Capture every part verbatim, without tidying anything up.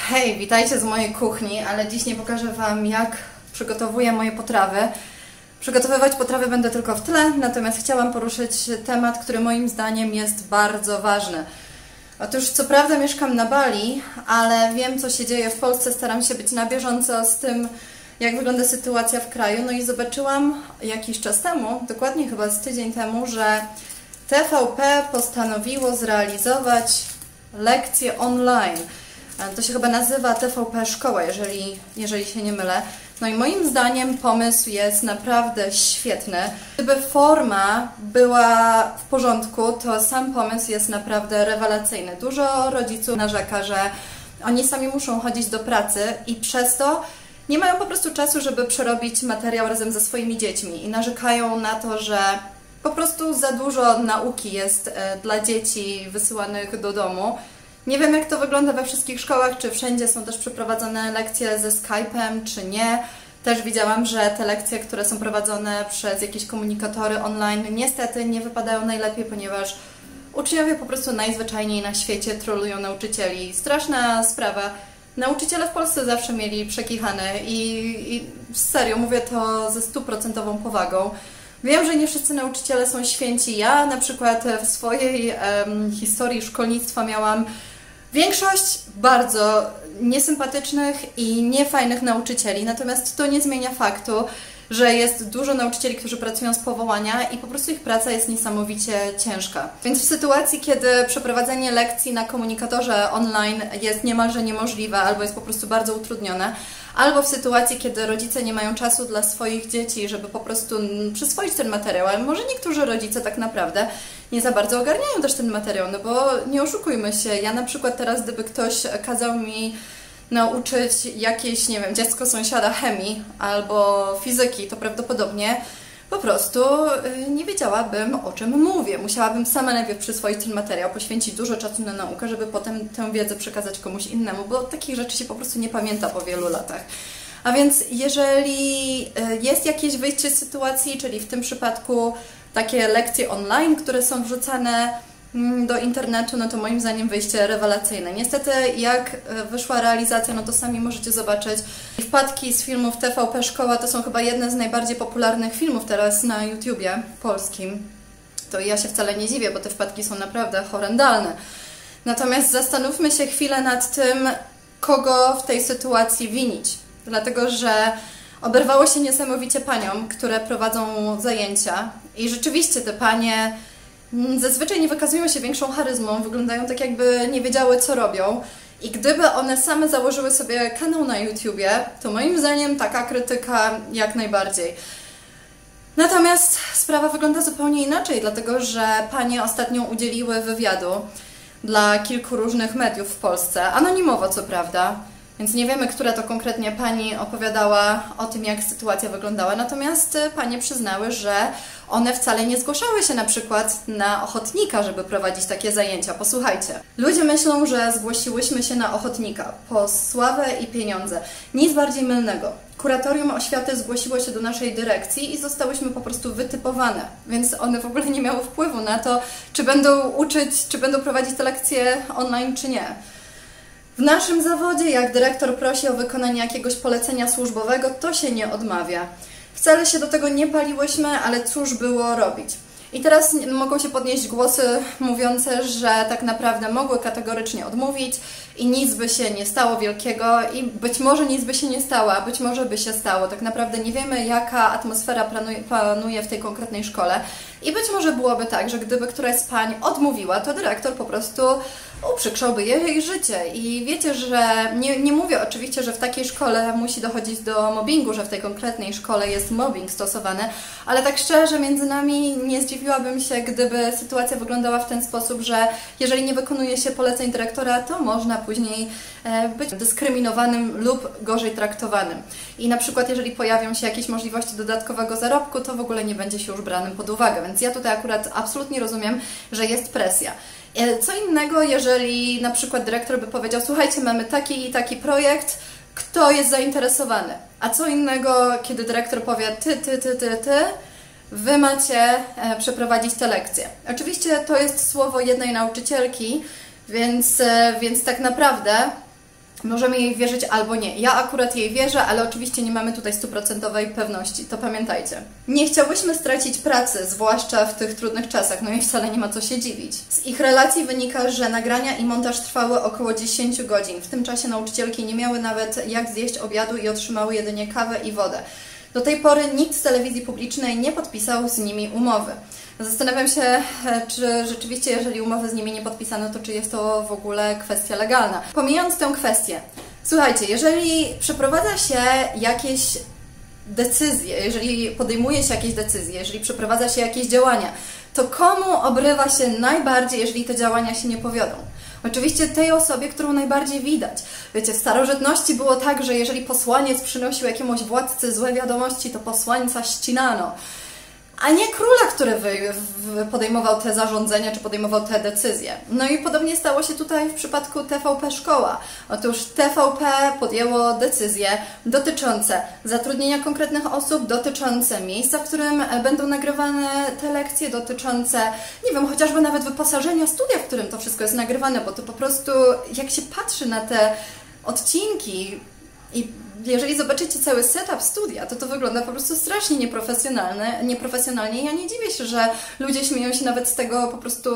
Hej, witajcie z mojej kuchni, ale dziś nie pokażę Wam, jak przygotowuję moje potrawy. Przygotowywać potrawy będę tylko w tle, natomiast chciałam poruszyć temat, który moim zdaniem jest bardzo ważny. Otóż co prawda mieszkam na Bali, ale wiem, co się dzieje w Polsce, staram się być na bieżąco z tym, jak wygląda sytuacja w kraju. No i zobaczyłam jakiś czas temu, dokładnie chyba z tydzień temu, że T V P postanowiło zrealizować lekcje online. To się chyba nazywa T V P Szkoła, jeżeli, jeżeli się nie mylę. No i moim zdaniem pomysł jest naprawdę świetny. Gdyby forma była w porządku, to sam pomysł jest naprawdę rewelacyjny. Dużo rodziców narzeka, że oni sami muszą chodzić do pracy i przez to nie mają po prostu czasu, żeby przerobić materiał razem ze swoimi dziećmi i narzekają na to, że po prostu za dużo nauki jest dla dzieci wysyłanych do domu. Nie wiem, jak to wygląda we wszystkich szkołach, czy wszędzie są też przeprowadzone lekcje ze Skype'em, czy nie. Też widziałam, że te lekcje, które są prowadzone przez jakieś komunikatory online, niestety nie wypadają najlepiej, ponieważ uczniowie po prostu najzwyczajniej na świecie trollują nauczycieli. Straszna sprawa. Nauczyciele w Polsce zawsze mieli przekichane i, i serio, mówię to ze stuprocentową powagą. Wiem, że nie wszyscy nauczyciele są święci. Ja na przykład w swojej um, historii szkolnictwa miałam większość bardzo niesympatycznych i niefajnych nauczycieli, natomiast to nie zmienia faktu, że jest dużo nauczycieli, którzy pracują z powołania i po prostu ich praca jest niesamowicie ciężka. Więc w sytuacji, kiedy przeprowadzenie lekcji na komunikatorze online jest niemalże niemożliwe albo jest po prostu bardzo utrudnione, albo w sytuacji, kiedy rodzice nie mają czasu dla swoich dzieci, żeby po prostu przyswoić ten materiał, ale może niektórzy rodzice tak naprawdę nie za bardzo ogarniają też ten materiał, no bo nie oszukujmy się, ja na przykład teraz, gdyby ktoś kazał mi nauczyć jakieś, nie wiem, dziecko sąsiada chemii albo fizyki, to prawdopodobnie po prostu nie wiedziałabym, o czym mówię. Musiałabym sama najpierw przyswoić ten materiał, poświęcić dużo czasu na naukę, żeby potem tę wiedzę przekazać komuś innemu, bo takich rzeczy się po prostu nie pamięta po wielu latach. A więc jeżeli jest jakieś wyjście z sytuacji, czyli w tym przypadku takie lekcje online, które są wrzucane do internetu, no to moim zdaniem wyjście rewelacyjne. Niestety jak wyszła realizacja, no to sami możecie zobaczyć. Wpadki z filmów T V P Szkoła to są chyba jedne z najbardziej popularnych filmów teraz na YouTubie polskim. To ja się wcale nie dziwię, bo te wpadki są naprawdę horrendalne. Natomiast zastanówmy się chwilę nad tym, kogo w tej sytuacji winić. Dlatego, że oberwało się niesamowicie paniom, które prowadzą zajęcia i rzeczywiście te panie zazwyczaj nie wykazują się większą charyzmą, wyglądają tak, jakby nie wiedziały, co robią. I gdyby one same założyły sobie kanał na YouTubie, to moim zdaniem taka krytyka jak najbardziej. Natomiast sprawa wygląda zupełnie inaczej, dlatego że panie ostatnio udzieliły wywiadu dla kilku różnych mediów w Polsce, anonimowo co prawda, więc nie wiemy, która to konkretnie pani opowiadała o tym, jak sytuacja wyglądała, natomiast panie przyznały, że one wcale nie zgłaszały się na przykład na ochotnika, żeby prowadzić takie zajęcia. Posłuchajcie, ludzie myślą, że zgłosiłyśmy się na ochotnika po sławę i pieniądze. Nic bardziej mylnego. Kuratorium Oświaty zgłosiło się do naszej dyrekcji i zostałyśmy po prostu wytypowane, więc one w ogóle nie miały wpływu na to, czy będą uczyć, czy będą prowadzić te lekcje online, czy nie. W naszym zawodzie, jak dyrektor prosi o wykonanie jakiegoś polecenia służbowego, to się nie odmawia. Wcale się do tego nie paliłyśmy, ale cóż było robić. I teraz mogą się podnieść głosy mówiące, że tak naprawdę mogły kategorycznie odmówić i nic by się nie stało wielkiego i być może nic by się nie stało, a być może by się stało. Tak naprawdę nie wiemy, jaka atmosfera panuje w tej konkretnej szkole i być może byłoby tak, że gdyby któraś z pań odmówiła, to dyrektor po prostu uprzykrzałby jej życie. I wiecie, że nie, nie mówię oczywiście, że w takiej szkole musi dochodzić do mobbingu, że w tej konkretnej szkole jest mobbing stosowany, ale tak szczerze między nami nie zdziwiłabym się, gdyby sytuacja wyglądała w ten sposób, że jeżeli nie wykonuje się poleceń dyrektora, to można później być dyskryminowanym lub gorzej traktowanym. I na przykład jeżeli pojawią się jakieś możliwości dodatkowego zarobku, to w ogóle nie będzie się już branym pod uwagę. Więc ja tutaj akurat absolutnie rozumiem, że jest presja. Co innego, jeżeli na przykład dyrektor by powiedział, słuchajcie, mamy taki i taki projekt, kto jest zainteresowany? A co innego, kiedy dyrektor powie, ty, ty, ty, ty, ty, wy macie przeprowadzić te lekcje. Oczywiście to jest słowo jednej nauczycielki, więc, więc tak naprawdę Możemy jej wierzyć albo nie. Ja akurat jej wierzę, ale oczywiście nie mamy tutaj stuprocentowej pewności, to pamiętajcie. Nie chciałyśmy stracić pracy, zwłaszcza w tych trudnych czasach, no i wcale nie ma co się dziwić. Z ich relacji wynika, że nagrania i montaż trwały około dziesięć godzin. W tym czasie nauczycielki nie miały nawet jak zjeść obiadu i otrzymały jedynie kawę i wodę. Do tej pory nikt z telewizji publicznej nie podpisał z nimi umowy. Zastanawiam się, czy rzeczywiście, jeżeli umowy z nimi nie podpisano, to czy jest to w ogóle kwestia legalna. Pomijając tę kwestię, słuchajcie, jeżeli przeprowadza się jakieś decyzje, jeżeli podejmuje się jakieś decyzje, jeżeli przeprowadza się jakieś działania, to komu obrywa się najbardziej, jeżeli te działania się nie powiodą? Oczywiście tej osobie, którą najbardziej widać. Wiecie, w starożytności było tak, że jeżeli posłaniec przynosił jakiemuś władcy złe wiadomości, to posłańca ścinano. A nie króla, który podejmował te zarządzenia, czy podejmował te decyzje. No i podobnie stało się tutaj w przypadku T V P Szkoła. Otóż T V P podjęło decyzje dotyczące zatrudnienia konkretnych osób, dotyczące miejsca, w którym będą nagrywane te lekcje, dotyczące, nie wiem, chociażby nawet wyposażenia studia, w którym to wszystko jest nagrywane, bo to po prostu, jak się patrzy na te odcinki i jeżeli zobaczycie cały setup studia, to to wygląda po prostu strasznie nieprofesjonalne, nieprofesjonalnie. Ja nie dziwię się, że ludzie śmieją się nawet z tego po prostu,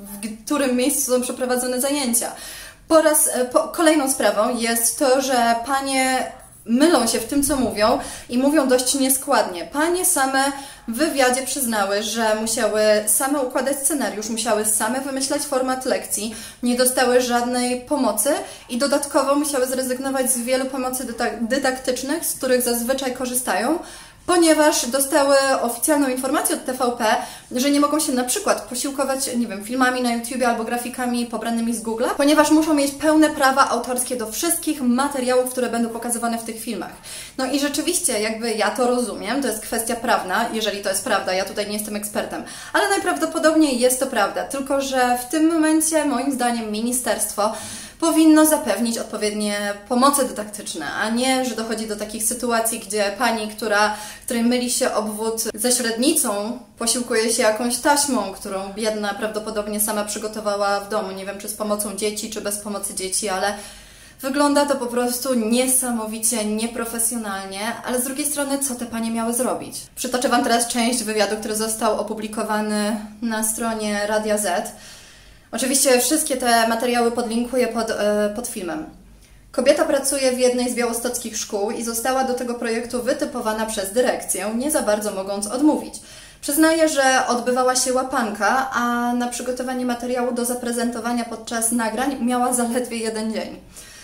w którym miejscu są przeprowadzone zajęcia. Po raz, po, kolejną sprawą jest to, że panie mylą się w tym, co mówią i mówią dość nieskładnie. Panie same w wywiadzie przyznały, że musiały same układać scenariusz, musiały same wymyślać format lekcji, nie dostały żadnej pomocy i dodatkowo musiały zrezygnować z wielu pomocy dydaktycznych, z których zazwyczaj korzystają, ponieważ dostały oficjalną informację od T V P, że nie mogą się na przykład posiłkować, nie wiem, filmami na YouTubie albo grafikami pobranymi z Google'a, ponieważ muszą mieć pełne prawa autorskie do wszystkich materiałów, które będą pokazywane w tych filmach. No i rzeczywiście, jakby ja to rozumiem, to jest kwestia prawna, jeżeli to jest prawda, ja tutaj nie jestem ekspertem, ale najprawdopodobniej jest to prawda, tylko że w tym momencie, moim zdaniem, ministerstwo powinno zapewnić odpowiednie pomoce dydaktyczne, a nie, że dochodzi do takich sytuacji, gdzie pani, która, której myli się obwód ze średnicą, posiłkuje się jakąś taśmą, którą biedna prawdopodobnie sama przygotowała w domu. Nie wiem, czy z pomocą dzieci, czy bez pomocy dzieci, ale wygląda to po prostu niesamowicie nieprofesjonalnie, ale z drugiej strony, co te panie miały zrobić? Przytoczę Wam teraz część wywiadu, który został opublikowany na stronie Radia Z. Oczywiście wszystkie te materiały podlinkuję pod, pod filmem. Kobieta pracuje w jednej z białostockich szkół i została do tego projektu wytypowana przez dyrekcję, nie za bardzo mogąc odmówić. Przyznaje, że odbywała się łapanka, a na przygotowanie materiału do zaprezentowania podczas nagrań miała zaledwie jeden dzień.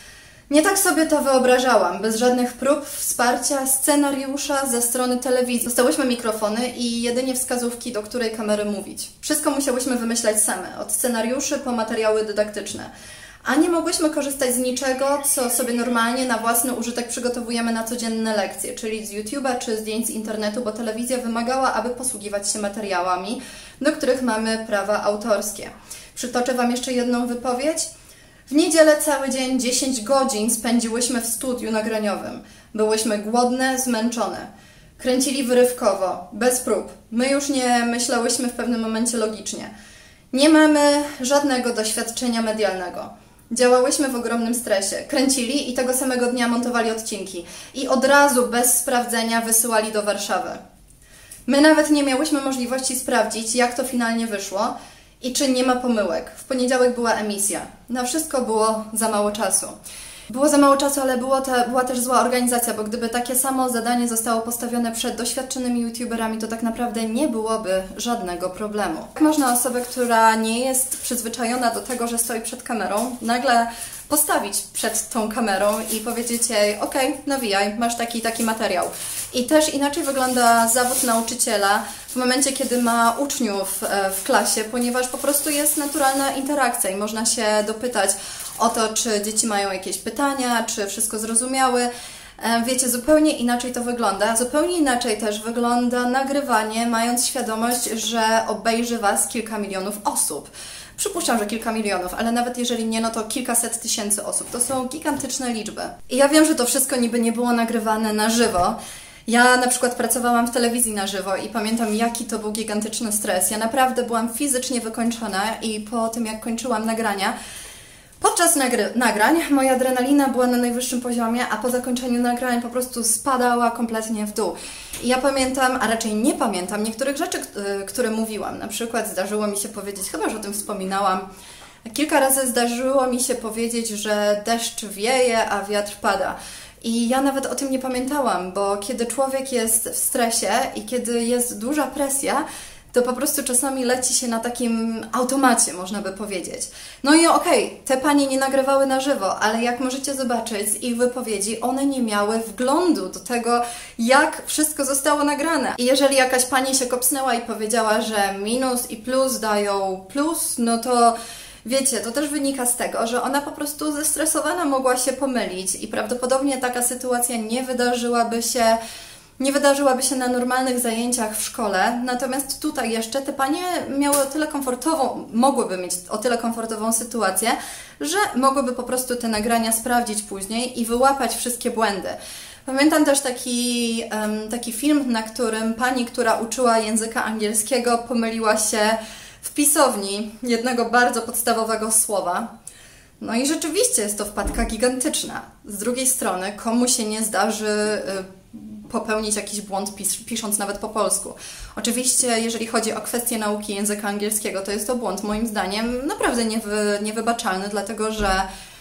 Nie tak sobie to wyobrażałam, bez żadnych prób, wsparcia, scenariusza ze strony telewizji. Dostałyśmy mikrofony i jedynie wskazówki, do której kamery mówić. Wszystko musiałyśmy wymyślać same, od scenariuszy po materiały dydaktyczne. A nie mogłyśmy korzystać z niczego, co sobie normalnie na własny użytek przygotowujemy na codzienne lekcje, czyli z YouTube'a czy zdjęć z internetu, bo telewizja wymagała, aby posługiwać się materiałami, do których mamy prawa autorskie. Przytoczę Wam jeszcze jedną wypowiedź. W niedzielę cały dzień dziesięć godzin spędziłyśmy w studiu nagraniowym. Byłyśmy głodne, zmęczone. Kręcili wyrywkowo, bez prób. My już nie myślałyśmy w pewnym momencie logicznie. Nie mamy żadnego doświadczenia medialnego. Działałyśmy w ogromnym stresie. Kręcili i tego samego dnia montowali odcinki. I od razu, bez sprawdzenia, wysyłali do Warszawy. My nawet nie miałyśmy możliwości sprawdzić, jak to finalnie wyszło i czy nie ma pomyłek. W poniedziałek była emisja. Na wszystko było za mało czasu. Było za mało czasu, ale było te, była też zła organizacja, bo gdyby takie samo zadanie zostało postawione przed doświadczonymi youtuberami, to tak naprawdę nie byłoby żadnego problemu. Jak można osobę, która nie jest przyzwyczajona do tego, że stoi przed kamerą, nagle postawić przed tą kamerą i powiedzieć jej, ok, nawijaj, masz taki taki materiał. I też inaczej wygląda zawód nauczyciela w momencie, kiedy ma uczniów w klasie, ponieważ po prostu jest naturalna interakcja i można się dopytać o to, czy dzieci mają jakieś pytania, czy wszystko zrozumiały. Wiecie, zupełnie inaczej to wygląda. Zupełnie inaczej też wygląda nagrywanie, mając świadomość, że obejrzy Was kilka milionów osób. Przypuszczam, że kilka milionów, ale nawet jeżeli nie, no to kilkaset tysięcy osób. To są gigantyczne liczby. I ja wiem, że to wszystko niby nie było nagrywane na żywo. Ja na przykład pracowałam w telewizji na żywo i pamiętam, jaki to był gigantyczny stres. Ja naprawdę byłam fizycznie wykończona i po tym, jak kończyłam nagrania, Podczas nagry nagrań moja adrenalina była na najwyższym poziomie, a po zakończeniu nagrań po prostu spadała kompletnie w dół. I ja pamiętam, a raczej nie pamiętam niektórych rzeczy, które mówiłam. Na przykład zdarzyło mi się powiedzieć, chyba że o tym wspominałam, kilka razy zdarzyło mi się powiedzieć, że deszcz wieje, a wiatr pada. I ja nawet o tym nie pamiętałam, bo kiedy człowiek jest w stresie i kiedy jest duża presja, to po prostu czasami leci się na takim automacie, można by powiedzieć. No i okej, okay, te panie nie nagrywały na żywo, ale jak możecie zobaczyć z ich wypowiedzi, one nie miały wglądu do tego, jak wszystko zostało nagrane. I jeżeli jakaś pani się kopsnęła i powiedziała, że minus i plus dają plus, no to wiecie, to też wynika z tego, że ona po prostu zestresowana mogła się pomylić i prawdopodobnie taka sytuacja nie wydarzyłaby się nie wydarzyłaby się na normalnych zajęciach w szkole, natomiast tutaj jeszcze te panie miały o tyle komfortową, mogłyby mieć o tyle komfortową sytuację, że mogłyby po prostu te nagrania sprawdzić później i wyłapać wszystkie błędy. Pamiętam też taki, um, taki film, na którym pani, która uczyła języka angielskiego, pomyliła się w pisowni jednego bardzo podstawowego słowa. No i rzeczywiście jest to wpadka gigantyczna. Z drugiej strony, komu się nie zdarzy popełnić jakiś błąd pis pisząc nawet po polsku. Oczywiście, jeżeli chodzi o kwestię nauki języka angielskiego, to jest to błąd moim zdaniem naprawdę niewy niewybaczalny, dlatego że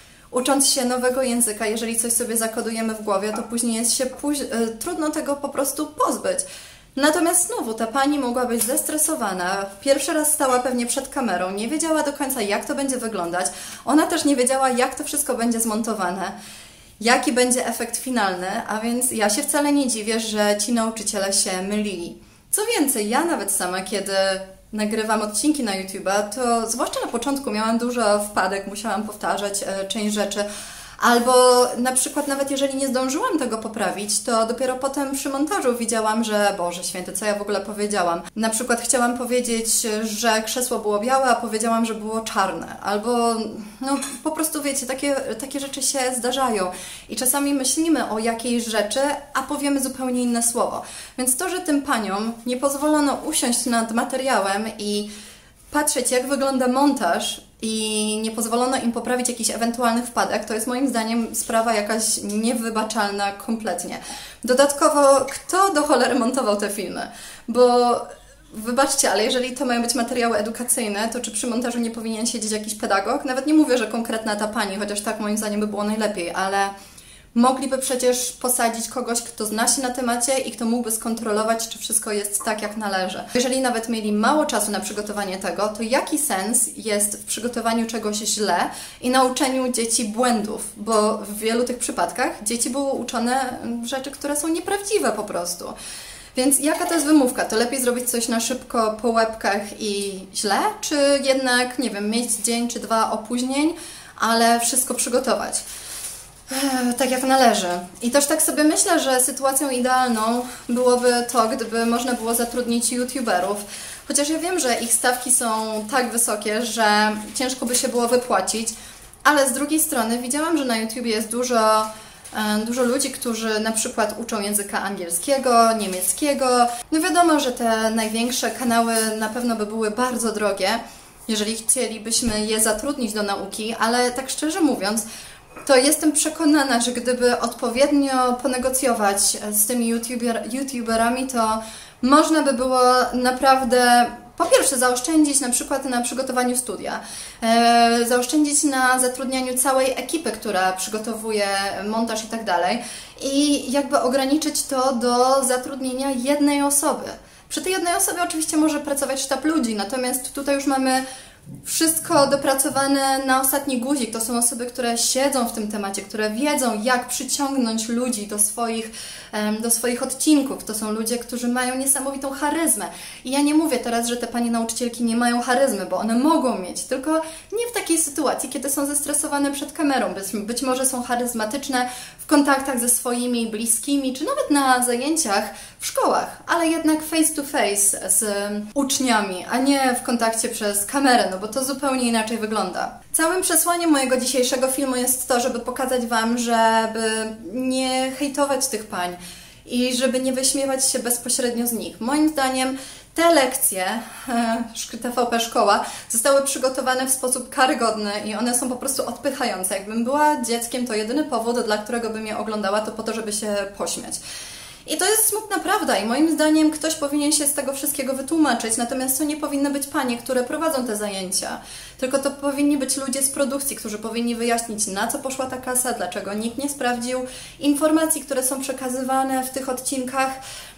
ucząc się nowego języka, jeżeli coś sobie zakodujemy w głowie, to później jest się póź trudno tego po prostu pozbyć. Natomiast znowu ta pani mogła być zestresowana, pierwszy raz stała pewnie przed kamerą, nie wiedziała do końca, jak to będzie wyglądać. Ona też nie wiedziała, jak to wszystko będzie zmontowane, jaki będzie efekt finalny, a więc ja się wcale nie dziwię, że ci nauczyciele się mylili. Co więcej, ja nawet sama, kiedy nagrywam odcinki na YouTube'a, to zwłaszcza na początku miałam dużo wpadek, musiałam powtarzać e, część rzeczy, albo na przykład nawet jeżeli nie zdążyłam tego poprawić, to dopiero potem przy montażu widziałam, że Boże Święty, co ja w ogóle powiedziałam. Na przykład chciałam powiedzieć, że krzesło było białe, a powiedziałam, że było czarne. Albo no po prostu wiecie, takie, takie rzeczy się zdarzają. I czasami myślimy o jakiejś rzeczy, a powiemy zupełnie inne słowo. Więc to, że tym paniom nie pozwolono usiąść nad materiałem i patrzeć, jak wygląda montaż, i nie pozwolono im poprawić jakichś ewentualnych wpadek, to jest moim zdaniem sprawa jakaś niewybaczalna kompletnie. Dodatkowo, kto do cholery montował te filmy? Bo wybaczcie, ale jeżeli to mają być materiały edukacyjne, to czy przy montażu nie powinien siedzieć jakiś pedagog? Nawet nie mówię, że konkretna ta pani, chociaż tak moim zdaniem by było najlepiej, ale mogliby przecież posadzić kogoś, kto zna się na temacie i kto mógłby skontrolować, czy wszystko jest tak, jak należy. Jeżeli nawet mieli mało czasu na przygotowanie tego, to jaki sens jest w przygotowaniu czegoś źle i nauczeniu dzieci błędów? Bo w wielu tych przypadkach dzieci były uczone rzeczy, które są nieprawdziwe po prostu. Więc jaka to jest wymówka? To lepiej zrobić coś na szybko po łebkach i źle? Czy jednak, nie wiem, mieć dzień czy dwa opóźnień, ale wszystko przygotować tak jak należy. I też tak sobie myślę, że sytuacją idealną byłoby to, gdyby można było zatrudnić youtuberów. Chociaż ja wiem, że ich stawki są tak wysokie, że ciężko by się było wypłacić, ale z drugiej strony widziałam, że na YouTubie jest dużo, dużo ludzi, którzy na przykład uczą języka angielskiego, niemieckiego. No wiadomo, że te największe kanały na pewno by były bardzo drogie, jeżeli chcielibyśmy je zatrudnić do nauki, ale tak szczerze mówiąc, to jestem przekonana, że gdyby odpowiednio ponegocjować z tymi YouTuber, YouTuberami, to można by było naprawdę po pierwsze zaoszczędzić na przykład na przygotowaniu studia, e, zaoszczędzić na zatrudnianiu całej ekipy, która przygotowuje montaż i tak dalej i jakby ograniczyć to do zatrudnienia jednej osoby. Przy tej jednej osobie oczywiście może pracować sztab ludzi, natomiast tutaj już mamy wszystko dopracowane na ostatni guzik. To są osoby, które siedzą w tym temacie, które wiedzą, jak przyciągnąć ludzi do swoich, do swoich odcinków. To są ludzie, którzy mają niesamowitą charyzmę. I ja nie mówię teraz, że te panie nauczycielki nie mają charyzmy, bo one mogą mieć, tylko nie w takiej sytuacji, kiedy są zestresowane przed kamerą. Być, być może są charyzmatyczne w kontaktach ze swoimi bliskimi, czy nawet na zajęciach w szkołach, ale jednak face to face z uczniami, a nie w kontakcie przez kamerę, no bo to zupełnie inaczej wygląda. Całym przesłaniem mojego dzisiejszego filmu jest to, żeby pokazać Wam, żeby nie hejtować tych pań i żeby nie wyśmiewać się bezpośrednio z nich. Moim zdaniem Te lekcje T V P Szkoła zostały przygotowane w sposób karygodny i one są po prostu odpychające. Jakbym była dzieckiem, to jedyny powód, dla którego bym je oglądała, to po to, żeby się pośmiać. I to jest smutna prawda i moim zdaniem ktoś powinien się z tego wszystkiego wytłumaczyć, natomiast to nie powinny być panie, które prowadzą te zajęcia, tylko to powinni być ludzie z produkcji, którzy powinni wyjaśnić, na co poszła ta kasa, dlaczego nikt nie sprawdził informacji, które są przekazywane w tych odcinkach.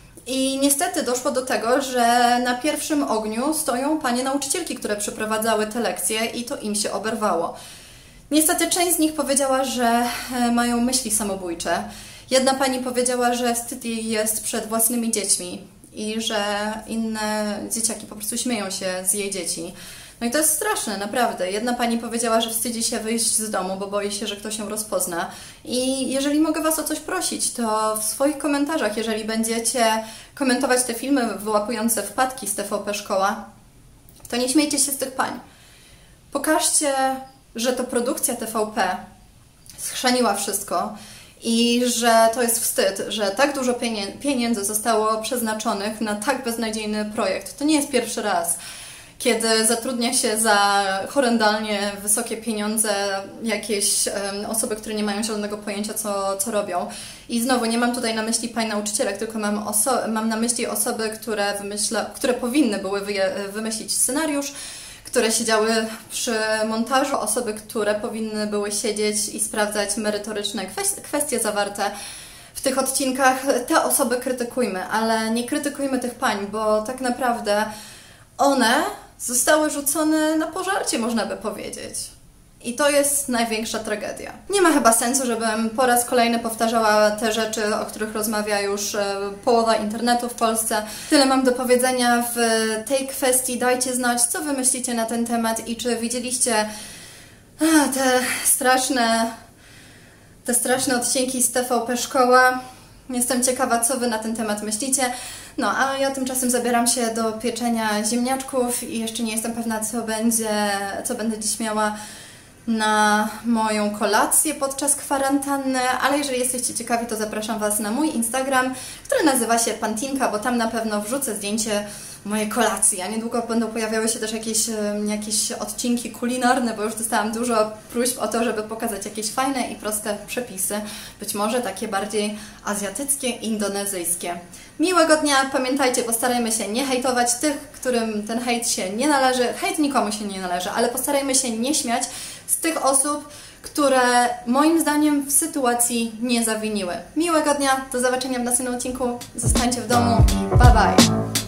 I niestety doszło do tego, że na pierwszym ogniu stoją panie nauczycielki, które przeprowadzały te lekcje i to im się oberwało. Niestety część z nich powiedziała, że mają myśli samobójcze. Jedna pani powiedziała, że wstyd jej jest przed własnymi dziećmi i że inne dzieciaki po prostu śmieją się z jej dzieci. No i to jest straszne, naprawdę. Jedna pani powiedziała, że wstydzi się wyjść z domu, bo boi się, że ktoś ją rozpozna. I jeżeli mogę Was o coś prosić, to w swoich komentarzach, jeżeli będziecie komentować te filmy wyłapujące wpadki z T V P Szkoła, to nie śmiejcie się z tych pań. Pokażcie, że to produkcja T V P schrzaniła wszystko i że to jest wstyd, że tak dużo pieniędzy zostało przeznaczonych na tak beznadziejny projekt. To nie jest pierwszy raz, kiedy zatrudnia się za horrendalnie wysokie pieniądze jakieś um, osoby, które nie mają żadnego pojęcia, co, co robią. I znowu, nie mam tutaj na myśli pań nauczycielek, tylko mam, mam na myśli osoby, które, wymyśla, które powinny były wymyślić scenariusz, które siedziały przy montażu, osoby, które powinny były siedzieć i sprawdzać merytoryczne kwestie zawarte w tych odcinkach. Te osoby krytykujmy, ale nie krytykujmy tych pań, bo tak naprawdę one zostały rzucone na pożarcie, można by powiedzieć. I to jest największa tragedia. Nie ma chyba sensu, żebym po raz kolejny powtarzała te rzeczy, o których rozmawia już połowa internetu w Polsce. Tyle mam do powiedzenia w tej kwestii. Dajcie znać, co Wy myślicie na ten temat i czy widzieliście te straszne, te straszne odcinki z T V P Szkoła. Jestem ciekawa, co Wy na ten temat myślicie. No, a ja tymczasem zabieram się do pieczenia ziemniaczków i jeszcze nie jestem pewna, co będzie, co będę dziś miała na moją kolację podczas kwarantanny, ale jeżeli jesteście ciekawi, to zapraszam Was na mój Instagram, który nazywa się Pantinka, bo tam na pewno wrzucę zdjęcie mojej kolacji, a niedługo będą pojawiały się też jakieś, jakieś odcinki kulinarne, bo już dostałam dużo próśb o to, żeby pokazać jakieś fajne i proste przepisy, być może takie bardziej azjatyckie, indonezyjskie. Miłego dnia, pamiętajcie, postarajmy się nie hejtować tych, którym ten hejt się nie należy. Hejt nikomu się nie należy, ale postarajmy się nie śmiać z tych osób, które moim zdaniem w sytuacji nie zawiniły. Miłego dnia, do zobaczenia w następnym odcinku, zostańcie w domu i bye bye!